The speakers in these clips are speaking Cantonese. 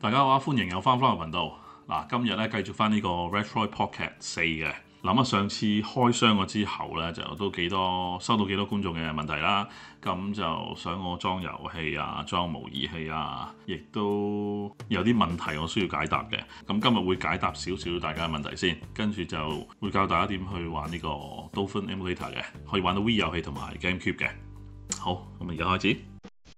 大家好，歡迎又翻返嚟頻道。嗱，今日咧繼續翻呢個 Retroid Pocket 4嘅。諗下上次開箱咗之後咧，就都收到幾多觀眾嘅問題啦。咁就想我裝遊戲啊，裝模擬器啊，亦都有啲問題我需要解答嘅。咁今日會解答少少大家嘅問題先，跟住就會教大家點去玩呢個 Dolphin Emulator 嘅，可以玩到 Wii 遊戲同埋 GameCube 嘅。好，咁而家開始。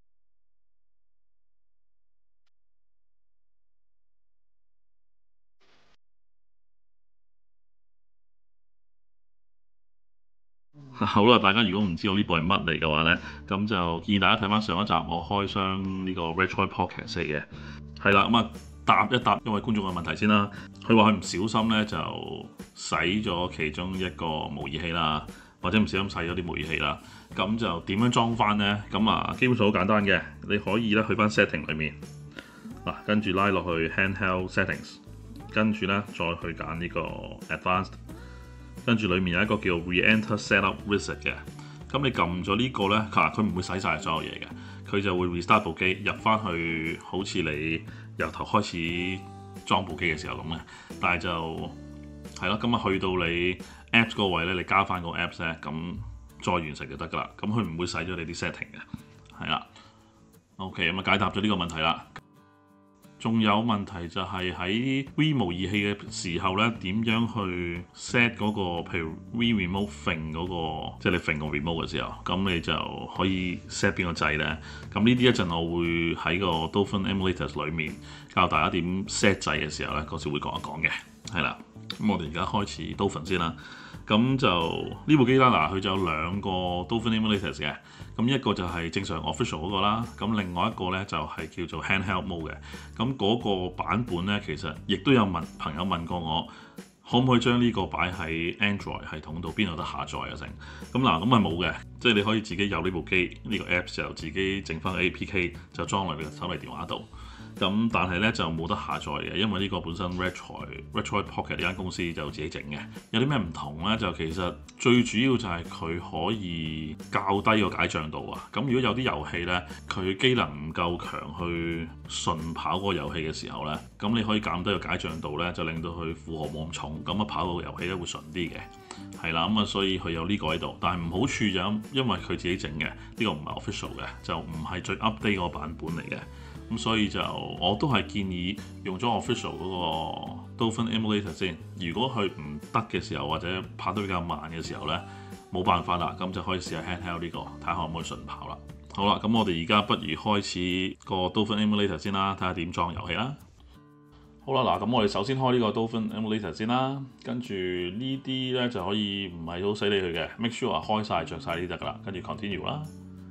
好啦，大家如果唔知道呢部係乜嚟嘅話呢，咁就建議大家睇翻上一集我開箱呢個 Retroid Pocket 4嘅。係啦，咁啊答一答一位觀眾嘅問題先啦。佢話佢唔小心呢就洗咗其中一個模擬器啦，或者唔小心洗咗啲模擬器啦。咁就點樣裝翻呢？咁啊基本上好簡單嘅，你可以咧去翻 Setting 裏面嗱，跟住拉落去 Handheld Settings， 跟住呢再去揀呢個 Advanced。跟住裏面有一個叫 Re-enter Setup Wizard 嘅，咁你撳咗呢個呢，佢唔會洗晒所有嘢嘅，佢就會 restart 部機，入翻去好似你由頭開始裝部機嘅時候咁嘅，但係就係咯，咁啊去到你 Apps 嗰個位呢，你加翻個 Apps 呢，咁再完成就得噶啦，咁佢唔會洗咗你啲 setting 嘅，係啦。OK，咁啊解答咗呢個問題啦。仲有問題就係喺 Wii 模擬器嘅時候咧，點樣去 set 嗰個，譬如 Wii Remote 揈嗰個，即係你揈個 remote 嘅時候，咁你就可以 set 邊個掣咧。咁呢啲一陣我會喺個 Dolphin Emulators 裏面教大家點 set 掣嘅時候咧，嗰時會講一講嘅。係啦，咁我哋而家開始 Dolphin 先啦。咁就呢部機啦，嗱佢就有兩個 Dolphin Emulators 嘅，咁一個就係正常 official 嗰個啦，咁另外一個咧就係叫做 Handheld Mode 嘅，咁嗰個版本咧其實亦都有朋友問過我，可唔可以將呢個擺喺 Android 系統度，邊度得下載啊成？咁嗱，咁係冇嘅，即係你可以自己有呢部機，呢個 Apps 就自己整翻個 APK 就裝落你嘅手提電話度。咁但係咧就冇得下載嘅，因為呢個本身 Retroid Pocket 呢間公司就自己整嘅。有啲咩唔同咧？就其實最主要就係佢可以較低個解像度啊。咁如果有啲遊戲咧，佢機能唔夠強去順跑嗰個遊戲嘅時候咧，咁你可以減低個解像度咧，就令到佢負荷冇咁重，咁啊跑個遊戲咧會順啲嘅。係啦，咁啊所以佢有呢個喺度，但係唔好處就因為佢自己整嘅，呢個唔係 official 嘅，就唔係最 update 嗰個版本嚟嘅。咁所以就我都係建議用咗 official 嗰個 Dolphin Emulator 先。如果佢唔得嘅時候，或者拍得比較慢嘅時候呢，冇辦法啦，咁就可以試下 Handheld 呢個，睇下可唔可以順跑啦。好啦，咁我哋而家不如開始個 Dolphin Emulator 先啦，睇下點裝遊戲啦。好啦，嗱，咁我哋首先開呢個 Dolphin Emulator 先啦，跟住呢啲呢就可以唔係好使理佢嘅 ，make sure 開晒着晒呢得噶啦，跟住 continue 啦。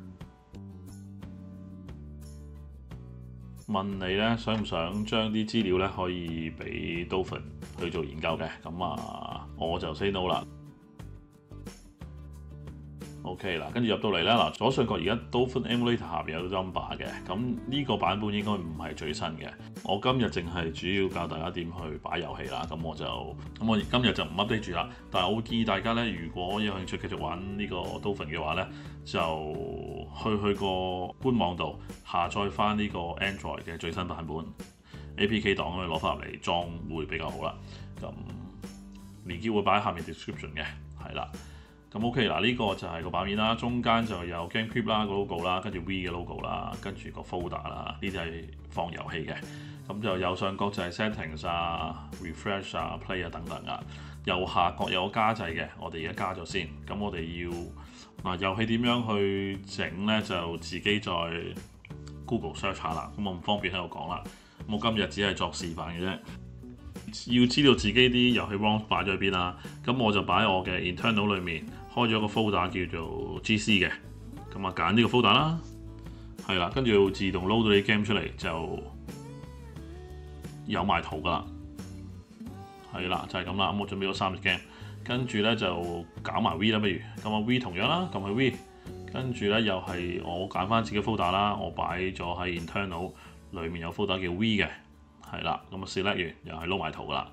問你咧，想唔想將啲資料咧可以俾 Dolphin 去做研究嘅？咁啊，我就 say no 啦。OK 嗱，跟住入到嚟咧，嗱，左上角而家 Dolphin Emulator 下邊有個 number 嘅，咁呢個版本應該唔係最新嘅。我今日淨係主要教大家點去擺遊戲啦，咁我今日就唔 update 住啦。但係我會建議大家咧，如果有興趣繼續玩呢個 Dolphin 嘅話咧，就去個官網度下載翻呢個 Android 嘅最新版本 APK 檔，可以攞翻入嚟裝會比較好啦。咁連結會擺喺下面 description 嘅，係啦。咁 OK 嗱，呢個就係個版面啦，中間就有 GameCube 啦個 logo 啦，跟住 Wii 嘅 logo 啦，跟住個 folder 啦，呢啲係放遊戲嘅。咁就右上角就係 Settings 啊、Refresh 啊、Play 啊等等啊。右下角有個加掣嘅，我哋而家加咗先。咁我哋要遊戲點樣去整呢？就自己再 Google search 下啦。咁我唔方便喺度講啦。咁我今日只係作示範嘅啫。要知道自己啲遊戲 ROM 擺咗喺邊啦，咁我就擺喺我嘅 internal 裏面開咗個 folder 叫做 GC 嘅，咁啊揀呢個 folder 啦，係啦，跟住自動 load 到啲 game 出嚟就有埋圖噶啦，係啦，就係咁啦。咁我準備咗3隻 game，跟住咧就搞埋 V 啦，不如咁啊 V 同樣啦，撳去 V， 跟住咧又係我揀翻自己 folder 啦，我擺咗喺 internal 裏面有 folder 叫 V 嘅。係啦，咁啊 select 完又係撈埋圖噶啦，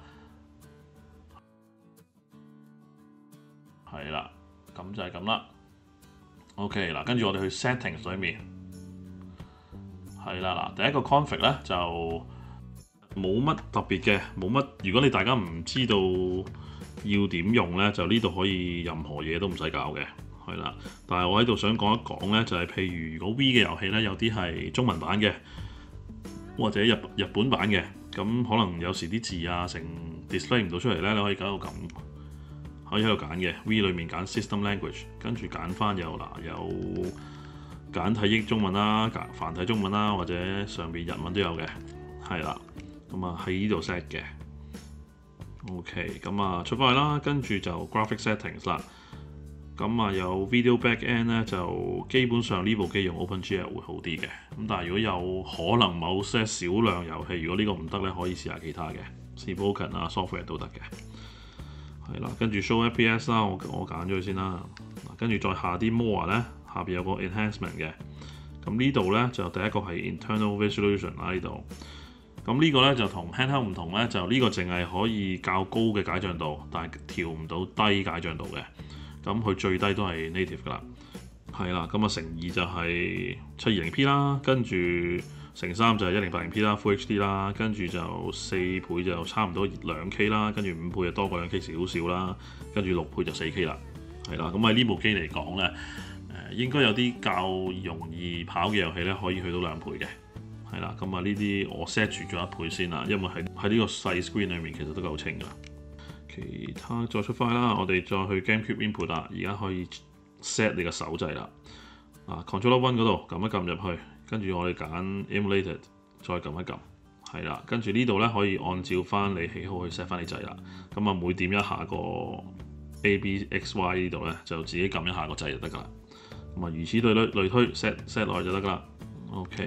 係啦，咁就係咁啦。OK 嗱，跟住我哋去 settings 裏面，係啦嗱，第一個 config 咧就冇乜特別嘅，冇乜。如果你大家唔知道要點用呢，就呢度可以任何嘢都唔使搞嘅，係啦。但係我喺度想講一講呢，就係譬如如果 V 嘅遊戲呢，有啲係中文版嘅，或者日本版嘅，咁可能有時啲字啊成 display 唔到出嚟呢，你可以喺度撳，可以喺度揀嘅。V 裏面揀 System Language，跟住揀翻有簡體英中文啦、繁體中文啦，或者上邊日文都有嘅，係啦。咁啊喺呢度 set 嘅。OK， 咁啊出翻去啦，跟住就 Graphic Settings 啦。咁啊有 Video Backend 咧，就基本上呢部機用 OpenGL 會好啲嘅。咁但係如果有可能某些少量遊戲，如果呢個唔得咧，可以試下其他嘅 Spoken 啊 Software 都得嘅。係啦，跟住 Show FPS 啦，我揀咗佢先啦。跟住再下啲 More 咧，下邊有個 Enhancement 嘅。咁呢度咧就第一個係 Internal Resolution 啦，呢度。咁呢個咧就同 Handheld 唔同咧，就呢個淨係可以較高嘅解像度，但係調唔到低解像度嘅。咁佢最低都係 native 㗎啦，係啦。咁啊乘2就係 720P 啦，跟住乘3就係 1080P 啦 ，Full HD 啦，跟住就4倍就差唔多 2K 啦，跟住5倍就多過 2K 少少啦，跟住6倍就 4K 啦，係啦。咁喺呢部機嚟講咧，應該有啲較容易跑嘅遊戲咧，可以去到2倍嘅。係啦，咁啊呢啲我 set 住咗1倍先啦，因為喺呢個細 screen 裏面其實都夠清㗎。其他再出翻啦，我哋再去 GameCube Input 啦，而家可以 set 你個手掣啦。Controller One 嗰度撳一撳入去，跟住我哋揀 Emulated， 再撳一撳，係啦。跟住呢度咧可以按照翻你喜好去 set 翻啲掣啦。咁啊每點一下個 A B X Y 呢度咧，就自己撳一下個掣就得㗎啦。咁啊如此類推 set 落去就得㗎啦。OK。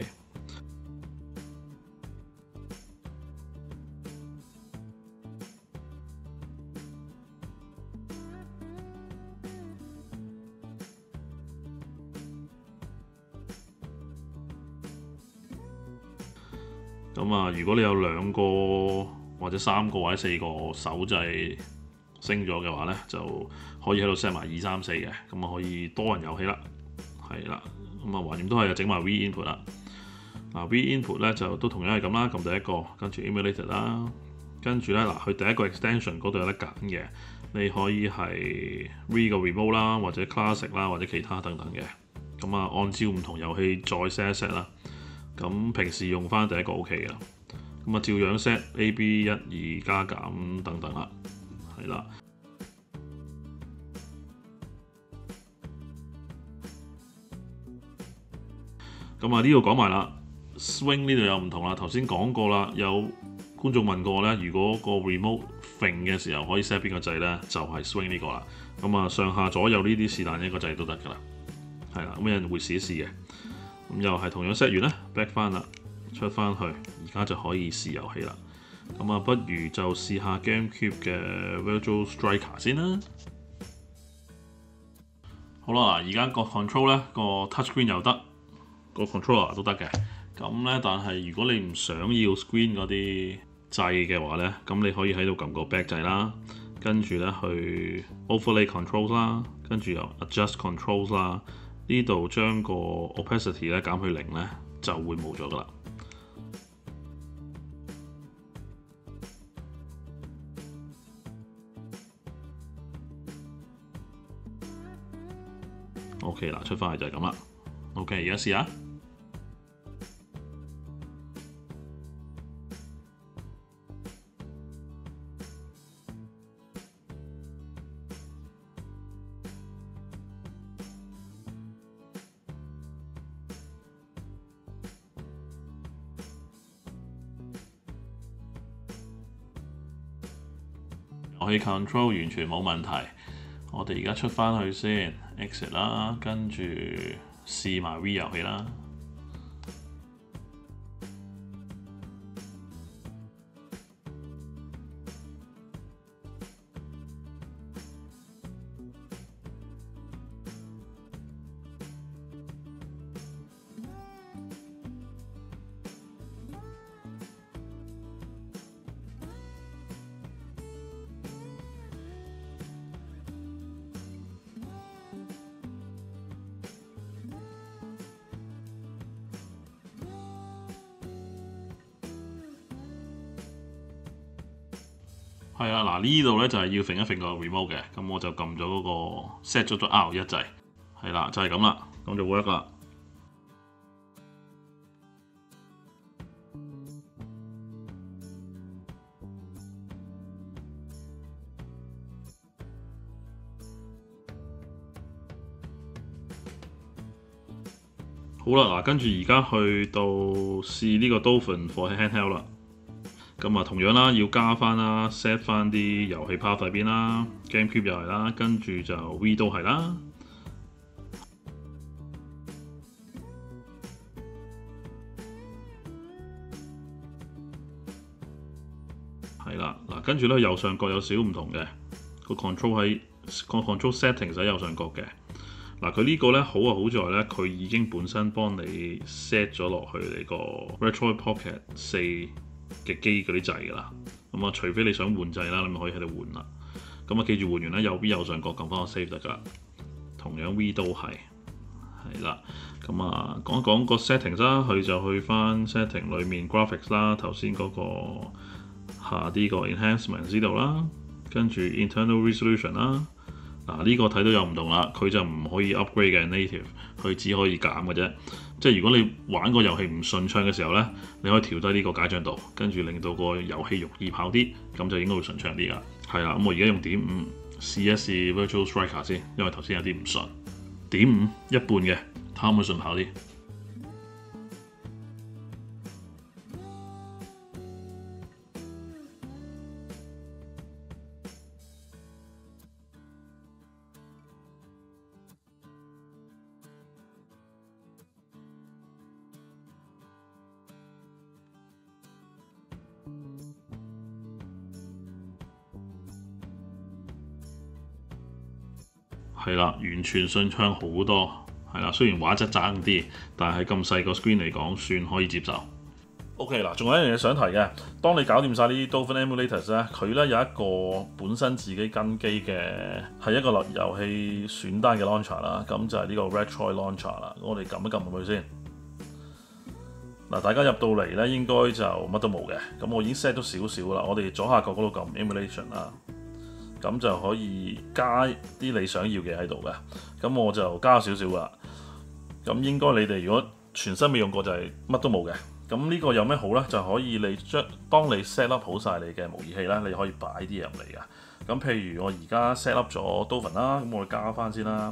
咁啊，如果你有2個或者3個或者4個手掣升咗嘅話咧，就可以喺度 set 埋2、3、4嘅，咁啊可以多人遊戲啦，係啦。咁啊橫掂都係整埋 V Input 啦。V Input 咧就都同樣係咁啦，撳第一個，跟住 Emulated 啦，跟住咧佢第一個 Extension 嗰度有得揀嘅，你可以係 V 個 Remote 啦，或者 Classic 啦，或者其他等等嘅。咁啊按照唔同遊戲再 set 一 set 啦。咁平時用翻第一個 OK 嘅，咁啊照樣 set A、B、1、2加減等等啦，係啦。咁啊呢度講埋啦 ，Swing 呢度有唔同啦。頭先講過啦，有觀眾問過我咧，如果個 remote 揈嘅時候可以 set 邊個掣咧，就係 Swing 呢個啦。咁啊上下左右呢啲是但一個掣都得㗎啦，係啦。咁有人會試一試嘅。咁又係同樣 set 完啦 ，back 翻啦，出翻去，而家就可以試遊戲啦。咁啊，不如就試下 GameCube 嘅 Virtual Striker 先啦。好啦，而家個 control 咧，個 touchscreen 又得，個 controller 都得嘅。咁咧，但係如果你唔想要 screen 嗰啲掣嘅話咧，咁你可以喺度撳個 back 掣啦，跟住咧去 Overlay Controls 啦，跟住又 Adjust Controls 啦。呢度將個 opacity 咧減去0咧，就會冇咗㗎啦。OK 啦，出翻嚟就係咁啦。OK，而家試下。遊戲 control 完全冇問題，我哋而家出翻去先 exit 啦，跟住試埋 V 遊戲啦。 係啊，嗱呢度咧就係要揈一揈個 remote 嘅，咁我就撳咗嗰個 set 咗個 R1掣，係啦，就係咁啦，咁就 work 啦。好啦，嗱跟住而家去到試呢個 Dolphin for Handheld 啦。咁啊，同樣啦，要加翻啦，set 翻啲遊戲 path 喺邊啦，GameCube 又係啦，跟住就 V 都係啦。係啦，嗱跟住咧右上角有少唔同嘅個 control settings 喺右上角嘅。嗱佢呢個咧好啊，好在咧佢已經本身幫你 set 咗落去你個 Retroid Pocket 4嘅機嗰啲掣㗎啦。咁啊，除非你想換掣啦，你咪可以喺度換啦。咁啊，記住換完咧右邊右上角撳翻個 save 得㗎啦。同樣 V 都係啦。咁啊，講一講個 settings 啦，佢就去翻 setting 裏面 graphics 啦，頭先嗰個下啲個 enhancement 呢度啦，跟住 internal resolution 啦。嗱呢個睇到有唔同啦，佢就唔可以 upgrade 嘅 native，佢只可以減嘅啫。即係如果你玩個遊戲唔順暢嘅時候呢，你可以調低呢個解像度，跟住令到個遊戲容易跑啲，咁就應該會順暢啲噶。係啦，咁我而家用點5試一試 Virtual Striker 先，因為頭先有啲唔順。點5一半嘅，睇下可唔可以順跑啲。係啦，完全順暢好多。係啦，雖然畫質爭啲，但係咁細個 screen 嚟講，算可以接受。OK 嗱，仲有一樣嘢想提嘅，當你搞掂晒呢啲 Dolphin Emulators 咧，佢咧有一個本身自己跟機嘅係一個遊戲選單嘅 launcher 啦，咁就係呢個 Retroid Launcher 啦。我哋撳一撳佢先。嗱，大家入到嚟咧，應該就乜都冇嘅。咁我已經 set 咗少少啦。我哋左下角嗰度撳 Emulation 啦。咁就可以加啲你想要嘅喺度嘅，咁我就加少少啦。咁應該你哋如果全新未用過就係乜都冇嘅。咁呢個有咩好呢？就可以當你 set up 好晒你嘅模擬器啦，你可以擺啲嘢入嚟嘅。咁譬如我而家 set up 咗 Dolphin 啦，咁我哋加翻先啦。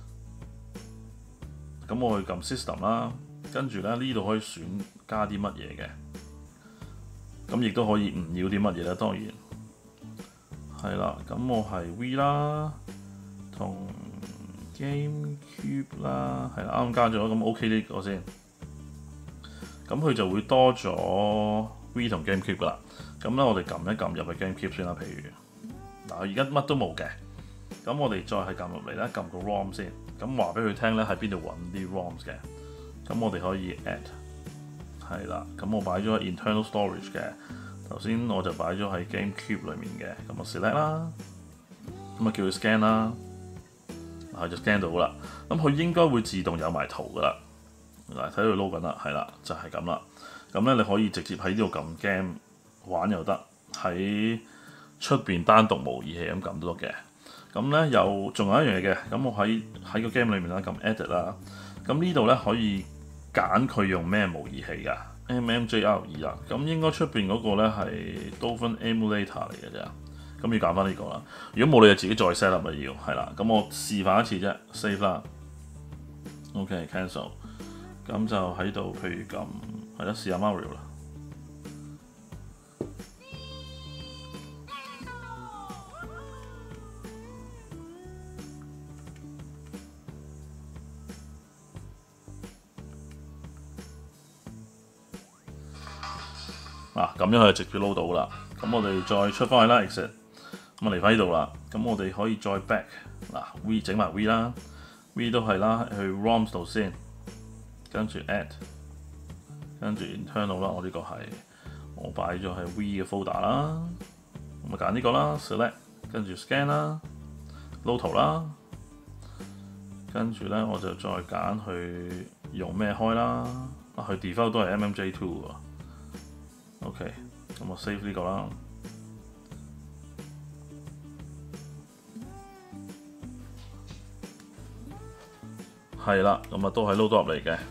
咁我去撳 System 啦，跟住咧呢度可以選加啲乜嘢嘅。咁亦都可以唔要啲乜嘢咧，當然。係啦，咁我係 V 啦，同 GameCube 啦，係啦，啱啱加咗，咁 OK 呢個先。咁佢就會多咗 V 同 GameCube 噶啦。咁咧我哋撳一撳入去 GameCube 先啦。譬如嗱，而家乜都冇嘅，咁我哋再係撳入嚟咧，撳個 ROM 先。咁話俾佢聽咧，喺邊度揾啲 ROMs 嘅。咁我哋可以 add 係啦。咁我擺咗喺 internal storage 嘅。頭先我就擺咗喺 GameCube 裏面嘅，咁我 select 啦，咁啊叫佢 scan 啦，嗱就 scan 到啦。咁佢應該會自動有埋圖噶啦，嗱睇到佢 load 緊啦，係啦，就係咁啦。咁咧你可以直接喺呢度撳 game 玩又得，喺出邊單獨模擬器咁撳都得嘅。咁咧仲有一樣嘢嘅，咁我喺個 game 裏面啦撳 edit 啦，咁呢度咧可以揀佢用咩模擬器㗎。MMJR2啦，咁應該出邊嗰個咧係 Dolphin Emulator 嚟嘅啫，咁要揀翻呢個啦。如果冇你就自己再 set up 咪要，係啦。咁我示範一次啫 ，save 啦 ，OK cancel，咁就喺度，譬如咁，係啦，試下 Mario 啦。咁樣就直接 load 到啦。咁我哋再出翻去啦 ，exit。咁我嚟翻呢度啦。咁我哋可以再 back 嗱 V 整埋 V 啦 ，V 都係啦，去 ROMs 度先，跟住 add， 跟住 internal 啦。我呢個係我擺咗喺 V 嘅 folder 啦。咁咪揀呢個啦 ，select， 跟住 scan 啦 ，load 圖啦。跟住咧我就再揀去用咩開啦。佢 default 都係 MMJ2 喎。OK，咁我 save 呢個啦。 係啦，咁啊都係 load 到入嚟嘅。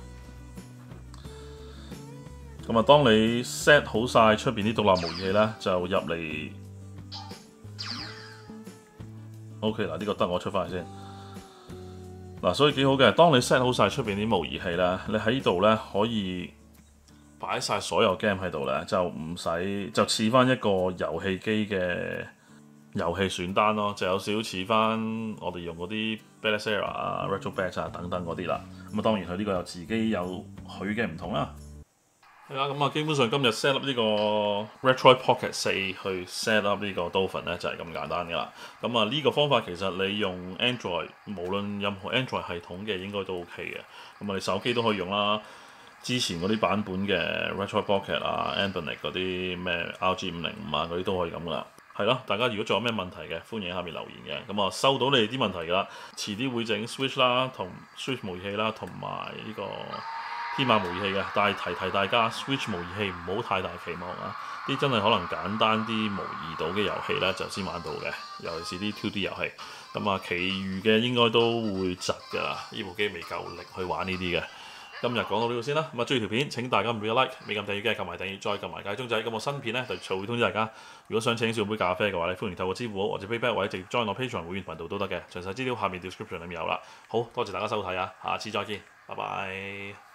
咁啊，當你 set 好晒出邊啲獨立模擬器咧，就入嚟。OK 嗱，呢個得我出翻嚟先。嗱，所以幾好嘅。當你 set 好晒出邊啲模擬器咧，你喺呢度咧可以擺晒所有 game 喺度咧，就唔使就似翻一個遊戲機嘅遊戲選單咯，就有少少似翻我哋用嗰啲 Battlezilla 啊、Retrobet 啊等等嗰啲啦。咁啊，當然佢呢個有自己有佢嘅唔同啦。係啦，咁啊，基本上今日 set up 呢個 Retroid Pocket 4去 set up 呢個 Dolphin 咧就係咁簡單噶啦。咁啊，呢個方法其實你用 Android 無論任何 Android 系統嘅應該都 OK 嘅。咁啊，你手機都可以用啦。之前嗰啲版本嘅 Retroid Pocket 啊、Anbernic 嗰啲咩 RG505啊嗰啲都可以咁噶啦。係咯，大家如果仲有咩問題嘅，歡迎喺下面留言嘅。咁啊，收到你哋啲問題㗎啦，遲啲會整 Switch 啦，同 Switch 模擬器啦，同埋呢個天馬模擬器嘅，但係提大家 Switch 模擬器唔好太大期望啊！啲真係可能簡單啲模擬到嘅遊戲咧就先玩到嘅，尤其是啲 2D 遊戲。咁啊，其餘嘅應該都會窒㗎啦，呢部機未夠力去玩呢啲嘅。今日講到呢度先啦，咁啊，中意條片請大家唔俾個 like，未撳訂閱嘅撳埋訂閱，再撳埋界鐘仔。咁我新片咧就會通知大家。如果想請小杯咖啡嘅話咧，歡迎透過支付寶或者 PayPal 或者直接 join 我 Patreon 會員頻道都得嘅。詳細資料下面 description 裏面有啦。好多謝大家收睇啊，下次再見，拜拜。